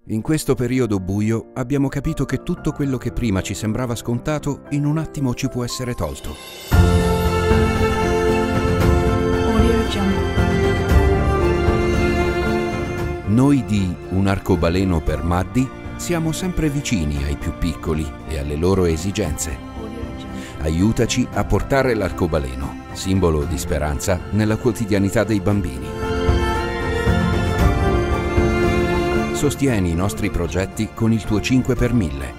In questo periodo buio abbiamo capito che tutto quello che prima ci sembrava scontato in un attimo ci può essere tolto. Noi di Un arcobaleno per Maddi siamo sempre vicini ai più piccoli e alle loro esigenze. Aiutaci a portare l'arcobaleno, simbolo di speranza nella quotidianità dei bambini. Sostieni i nostri progetti con il tuo 5 per 1000.